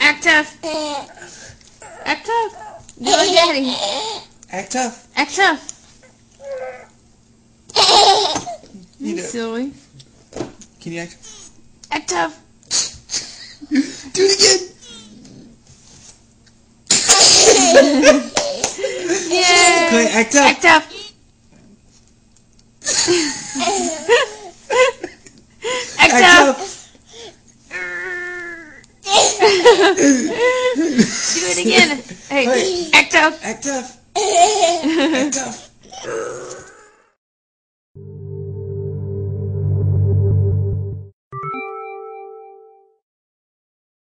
Act tough. Act tough. Do it, Daddy. Act tough. Act tough. You know. Silly. Can you act? Act tough. Do it again. Yeah. Clay, act tough. Act tough. Act tough. Do it again. Hey, act tough. Act tough. Act tough.